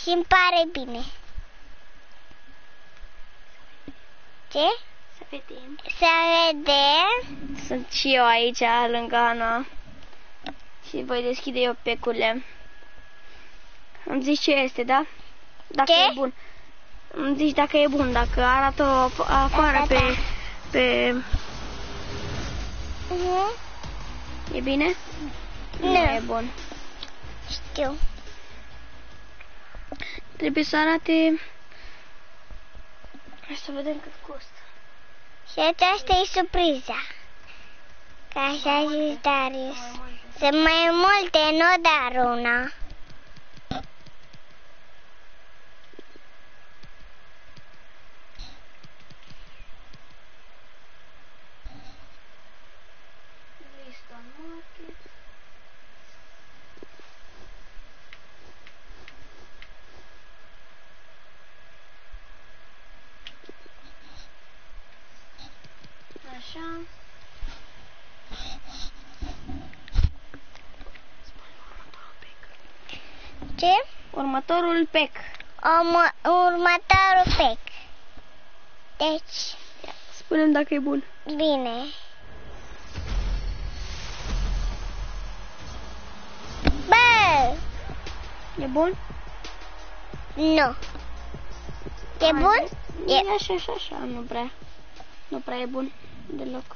Și îmi pare bine. Ce? Să vedem. Să vedem. Sunt și eu aici, lângă Ana. Și voi deschide eu pecurile. Îmi zici ce este, da? Dacă Ce? e bun. Îmi zici dacă e bun, dacă arată afară Da. pe... E bine? Nu e bun. Știu. Trebuie să arate... Hai să vedem cât costă. Și aceasta e surpriza. Ca așa a zis Darius. Sunt mai multe, nu doar una. Liston Market. Așa. Ce? Următorul pack. Următorul pack. Deci, Spune-mi dacă e bun. bine. Bă! E bun? Nu. E bun? E așa, așa, așa, nu prea e bun deloc.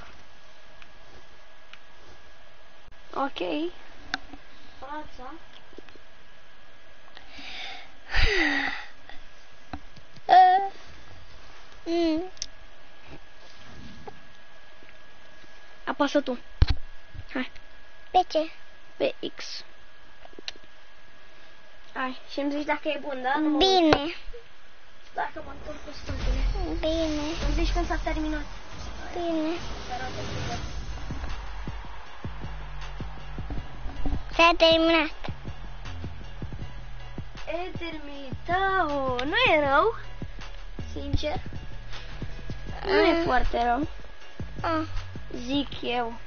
Ok. Fața. Apasă tu. Hai. Pe ce? Pe X. Hai, și îmi zici dacă e bun, da? Nu Bine. Dacă mă întorc cu spatele. Bine. Îmi zici când s-a terminat. Bine. S-a terminat. Eternita, nu e rău. Sincer. Nu e foarte rău. Zic eu.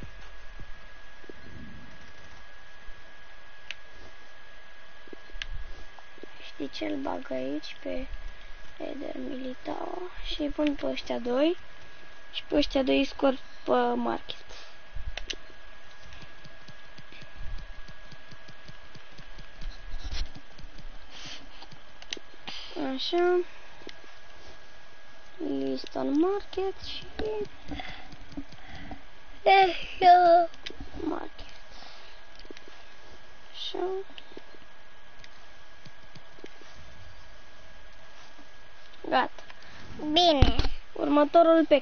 Știi ce-l bag aici pe Eder Militao și îi pun pe ăștia doi și pe ăștia doi îi scot pe market. Așa. Liston Market și Market. Așa. Gata. Bine. Următorul pack.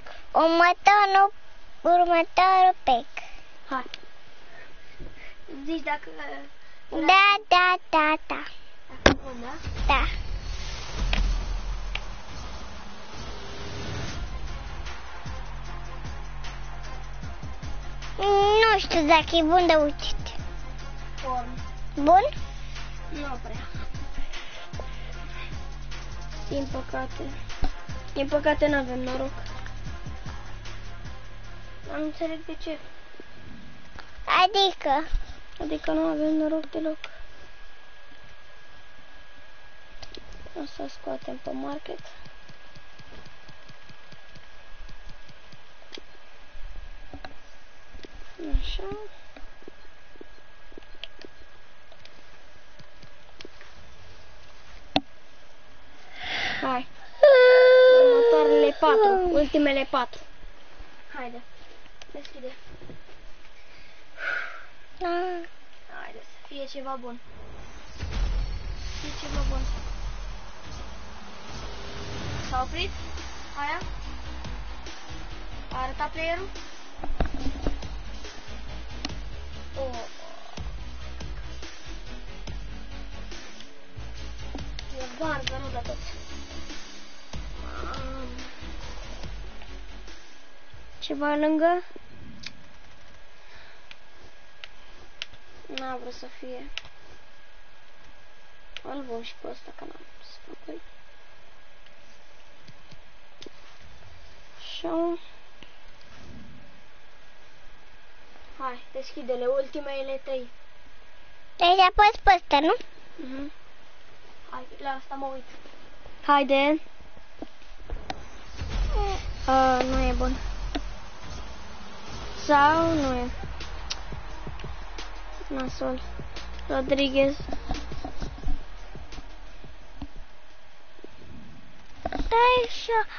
Următorul pack. Hai. Zici dacă... Da. Dacă bun, da? Da. Nu știu dacă e bun, dar uite-te. Form. Bun? Nu prea. Din păcate nu avem noroc. Nu înțeleg de ce. Adică nu avem noroc deloc. O să scoatem pe market. Așa. Hai. Următoarele 4, ultimele 4. Haide. Deschide. Haide să fie ceva bun. Fie ceva bun. S-a oprit? Aia? A arătat playerul? E varză, nu da tot. Ceva lângă? N-a vrut să fie. Îl vom și pe ăsta, că n-am să fac lui. Așa. Hai, deschide-le, ultimele 3. Deci apăs pe ăsta, nu? Hai, la asta mă uit. Haide. Nu e bun. Sau nu e. Nasol. Rodriguez. Stai așa.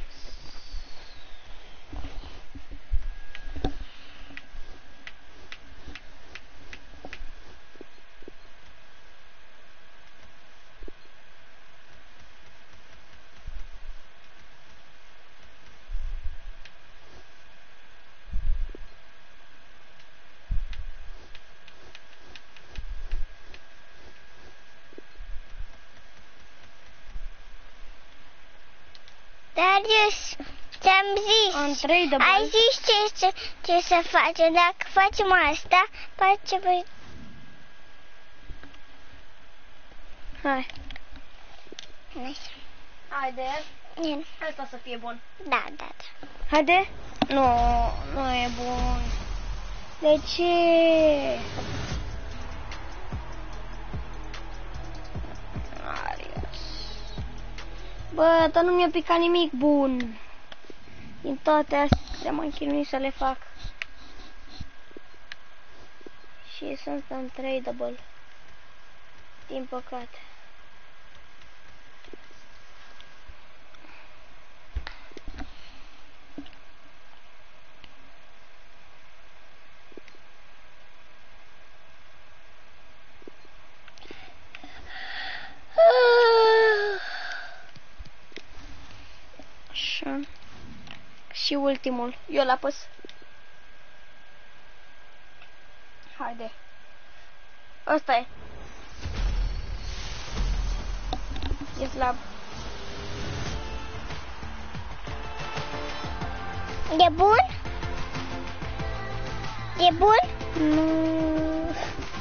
Darius, ți-am zis, ai zis ce să facem. Dacă facem asta, facem... Hai. Haide. Asta să fie bun. Da. Haide. Nu e bun. De ce? Bă, dar nu mi-a picat nimic bun. Din toate astea m-am chinuit să le fac. Și sunt untradeable. Din păcate. Așa. Și ultimul. Eu l-apăs. Haide. Ăsta e. E slab. E bun? E bun? Nu.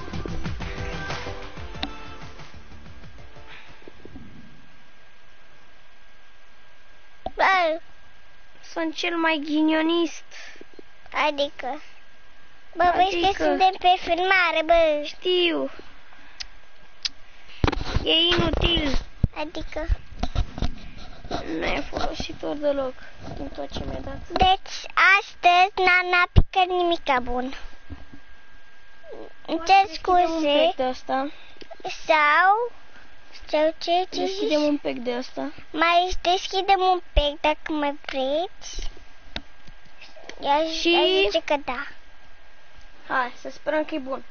Bă, Sunt cel mai ghinionist. adică... Bă, vezi că suntem pe filmare, bă. Știu. E inutil. Adică... Nu e folositor deloc din tot ce mi-a dat. Deci, astăzi n-a picat nimica bun. Îmi cer scuze. Sau ce Deschidem un pic de asta. Mai deschidem un pic dacă mai vreți. Și zice că da. Hai, să sperăm că e bun.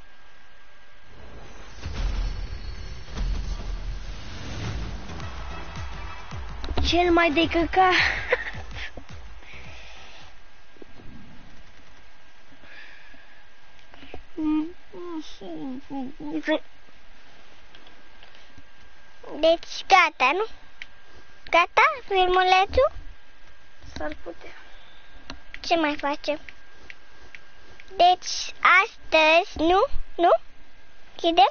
Cel mai de căcat. Deci gata, nu? Gata? Filmulețul? S-ar putea. Ce mai facem? Deci astăzi, nu? Nu? Chidem?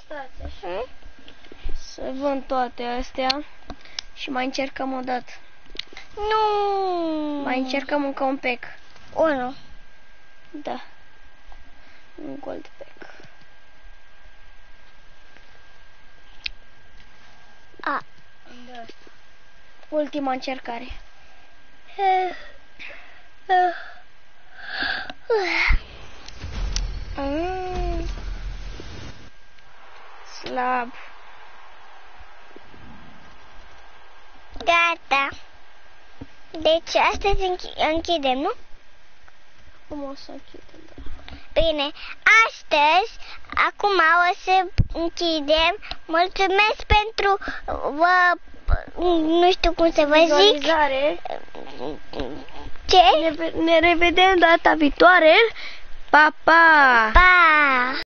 Să vând toate astea și mai încercăm o dată. Nu. Mai încercăm încă un pack. Unu. Da. Un gold pack. Da. Ultima încercare. Slab. Gata. Deci astăzi închidem, nu? Cum o să închidem? Da. Bine, astăzi, acum o să închidem. Mulțumesc pentru, nu știu cum să vă zic. Ce? Ne revedem data viitoare. Pa, pa! Pa!